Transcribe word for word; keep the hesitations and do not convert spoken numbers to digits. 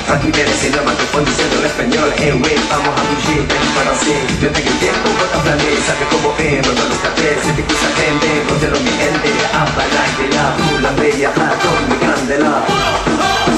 Aquí me decían más que fue diciendo en español. Eh, wey, vamos a fugir, ven para así. Yo tengo el tiempo, bota planes, sabe cómo es, no lo capé. Se te quiso gente, cógelo mi gente. Apalaquela, tú la bella, con mi candela.